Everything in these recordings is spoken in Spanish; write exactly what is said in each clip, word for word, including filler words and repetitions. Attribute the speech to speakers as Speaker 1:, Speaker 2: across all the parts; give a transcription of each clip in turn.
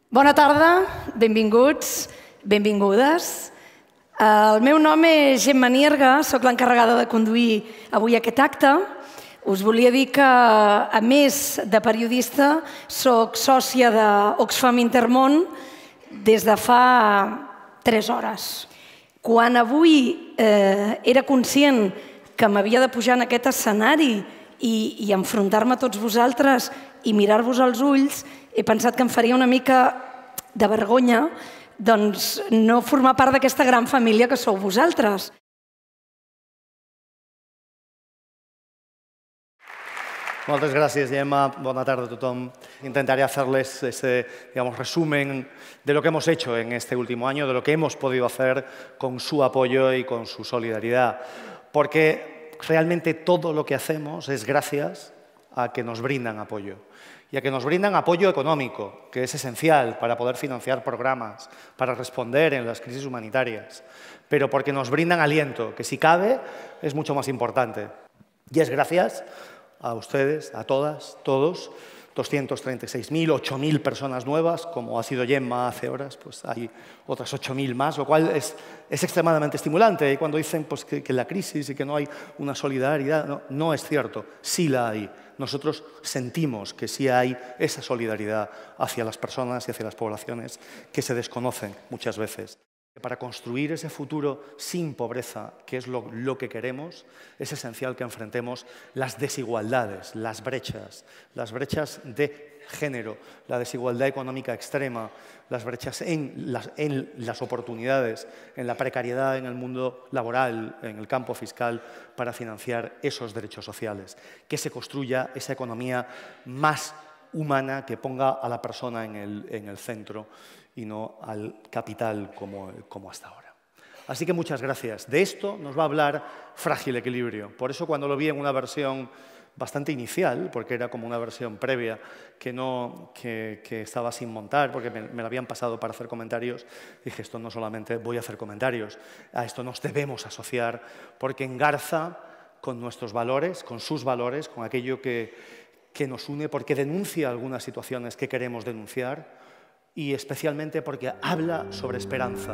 Speaker 1: Bona tarda, benvinguts, benvingudes. El meu nom és Gemma Nierga, soc l'encarregada de conduir avui aquest acte. Us volia dir que, a més de periodista, soc sòcia d'Oxfam Intermón des de fa tres hores. Quan avui eh, era conscient que m'havia de pujar en aquest escenari i, i enfrontar-me a tots vosaltres i mirar-vos als ulls, he pensat que em faria una mica de vergonya doncs, no formar part d'aquesta gran família que sou vosaltres.
Speaker 2: Moltes gràcies, Gemma. Bona tarda a tothom. Intentaré hacerles ese digamos, resumen de lo que hemos hecho en este último año, de lo que hemos podido hacer con su apoyo y con su solidaridad. Porque realmente todo lo que hacemos es gracias a que nos brindan apoyo. Y a que nos brindan apoyo económico, que es esencial para poder financiar programas, para responder en las crisis humanitarias, pero porque nos brindan aliento, que si cabe es mucho más importante. Y es gracias a ustedes, a todas, todos, doscientos treinta y seis mil, ocho mil personas nuevas, como ha sido Gemma hace horas, pues hay otras ocho mil más, lo cual es, es extremadamente estimulante. Y cuando dicen pues, que, que la crisis y que no hay una solidaridad, no, no es cierto, sí la hay. Nosotros sentimos que sí hay esa solidaridad hacia las personas y hacia las poblaciones que se desconocen muchas veces. Para construir ese futuro sin pobreza, que es lo, lo que queremos, es esencial que enfrentemos las desigualdades, las brechas, las brechas de género, la desigualdad económica extrema, las brechas en las, en las oportunidades, en la precariedad en el mundo laboral, en el campo fiscal, para financiar esos derechos sociales. Que se construya esa economía más humana que ponga a la persona en el, en el centro y no al capital como, como hasta ahora. Así que muchas gracias. De esto nos va a hablar Frágil Equilibrio. Por eso cuando lo vi en una versión bastante inicial, porque era como una versión previa que, no, que, que estaba sin montar, porque me, me la habían pasado para hacer comentarios, dije, esto no solamente voy a hacer comentarios, a esto nos debemos asociar, porque engarza con nuestros valores, con sus valores, con aquello que, que nos une, porque denuncia algunas situaciones que queremos denunciar, y especialmente porque habla sobre esperanza.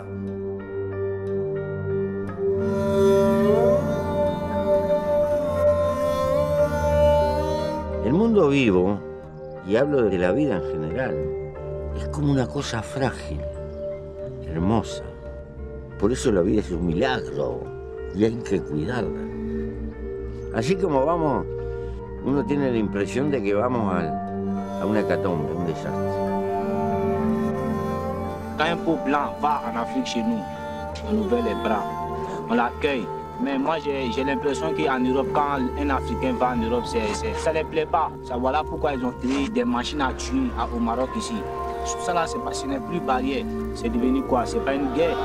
Speaker 3: El mundo vivo, y hablo de la vida en general, es como una cosa frágil, hermosa. Por eso la vida es un milagro y hay que cuidarla. Así como vamos, uno tiene la impresión de que vamos al, a una hecatombe, un desastre.
Speaker 4: Quand un peau blanc va en Afrique chez nous, on ouvre les bras, on l'accueille. Mais moi, j'ai l'impression qu'en Europe, quand un Africain va en Europe, ça ne les plaît pas. Ça, voilà pourquoi ils ont créé des machines à tuer au Maroc ici. Tout ça là, c'est parce que ce n'est plus barrière. C'est devenu quoi? C'est pas une guerre.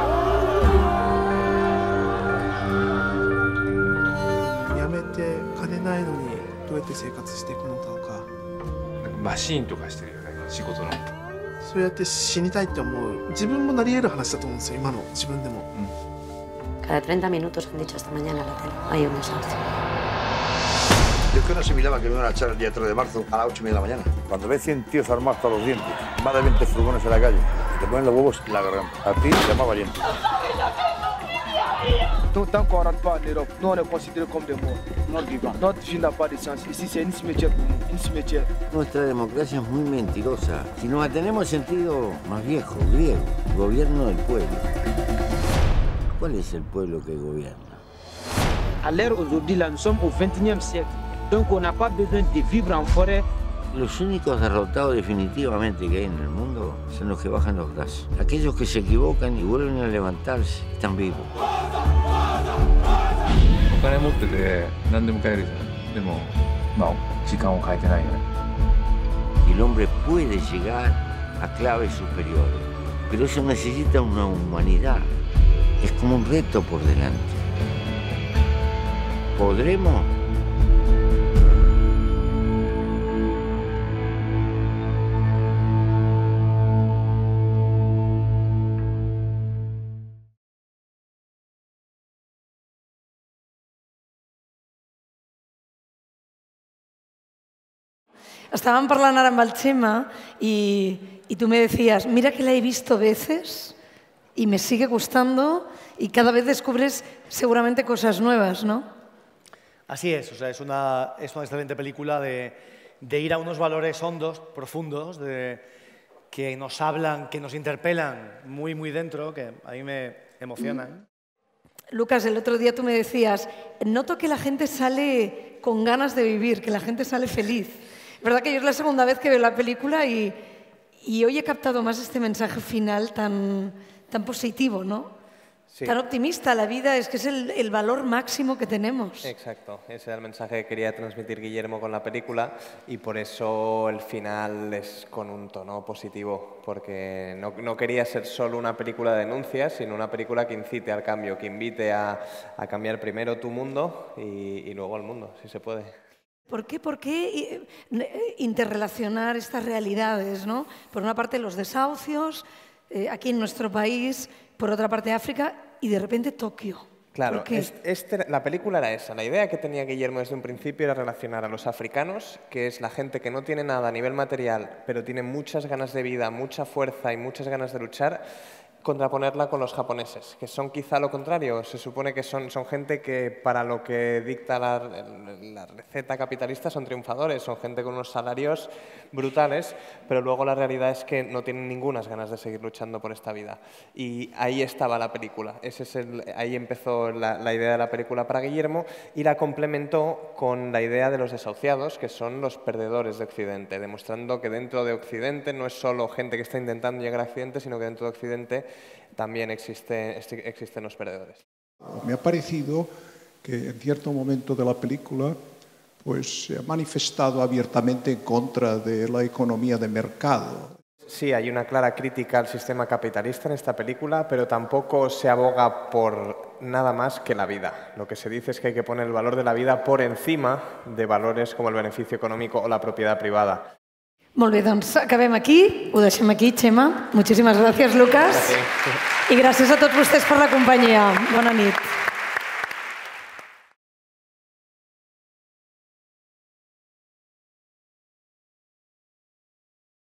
Speaker 5: やめて金ないのにどうやって生活していくのかとか。
Speaker 6: マシーンとかしてるよね、仕事の。
Speaker 5: そうやって死にたいって思う自分もなり得る話だと思うんですよ、今の自分でも。
Speaker 7: Cada treinta minutos han dicho esta mañana en la tele, hay un desastre.
Speaker 8: Yo es que no asimilaba que me iban a echar el día tres de marzo a las ocho y media de la mañana. Cuando ves cien tíos armados hasta los dientes, más de veinte furgones en la calle, te ponen los huevos en la garganta. A ti te llama valiente.
Speaker 4: Tant qu'on ne rentre pas en Europe, nous on est considérés comme des morts, non vivants. Notre vie n'a pas de sens. Ici c'est un cimetière pour nous, un cimetière.
Speaker 3: Nuestra democracia es muy mentirosa. Si nos atenemos sentido más viejo, griego, gobierno del pueblo. ¿Cuál es el pueblo que gobierna?
Speaker 4: À l'ère aujourd'hui, là, nous sommes au vingt et unième siècle. Donc on n'a pas besoin de vivre en forêt.
Speaker 3: Los únicos derrotados definitivamente que hay en el mundo son los que bajan los brazos. Aquellos que se equivocan y vuelven a levantarse están vivos.
Speaker 6: お金持ってて何でも買えるじゃん。でも、まあ、時間を変えてないよね。
Speaker 3: Y el hombre puede llegar a claves superiores, pero eso necesita una humanidad. Es como un reto por delante. ¿Podremos?
Speaker 1: Estàvem parlant ara amb el Chema y, y tú me decías, mira que la he visto veces y me sigue gustando y cada vez descubres seguramente cosas nuevas, ¿no?
Speaker 2: Así es, o sea, es una, es una excelente película de, de ir a unos valores hondos, profundos, de, que nos hablan, que nos interpelan muy, muy dentro, que a mí me emocionan.
Speaker 1: Lucas, el otro día tú me decías, noto que la gente sale con ganas de vivir, que la gente sale feliz. Es verdad que yo es la segunda vez que veo la película y, y hoy he captado más este mensaje final tan, tan positivo, ¿no? Sí. Tan optimista. La vida es que es el, el valor máximo que tenemos.
Speaker 9: Exacto, ese era el mensaje que quería transmitir Guillermo con la película y por eso el final es con un tono positivo, porque no, no quería ser solo una película de denuncias, sino una película que incite al cambio, que invite a, a cambiar primero tu mundo y, y luego el mundo, si se puede.
Speaker 1: ¿Por qué, ¿Por qué interrelacionar estas realidades, ¿no? Por una parte los desahucios, eh, aquí en nuestro país, por otra parte África y de repente Tokio.
Speaker 9: Claro, es, este, la película era esa. La idea que tenía Guillermo desde un principio era relacionar a los africanos, que es la gente que no tiene nada a nivel material, pero tiene muchas ganas de vida, mucha fuerza y muchas ganas de luchar, contraponerla con los japoneses, que son quizá lo contrario. Se supone que son, son gente que para lo que dicta la, la receta capitalista son triunfadores, son gente con unos salarios brutales, pero luego la realidad es que no tienen ninguna ganas de seguir luchando por esta vida. Y ahí estaba la película. Ese es el, ahí empezó la, la idea de la película para Guillermo y la complementó con la idea de los desahuciados, que son los perdedores de Occidente, demostrando que dentro de Occidente no es solo gente que está intentando llegar a Occidente, sino que dentro de Occidente también existe, existen los perdedores.
Speaker 10: Me ha parecido que en cierto momento de la película pues, se ha manifestado abiertamente en contra de la economía de mercado.
Speaker 9: Sí, hay una clara crítica al sistema capitalista en esta película, pero tampoco se aboga por nada más que la vida. Lo que se dice es que hay que poner el valor de la vida por encima de valores como el beneficio económico o la propiedad privada.
Speaker 1: Molt bé, doncs acabem aquí, ho deixem aquí, Chema. Moltíssimes gràcies, Lucas. Gràcies. I gràcies a tots vostès per la companyia. Bona nit.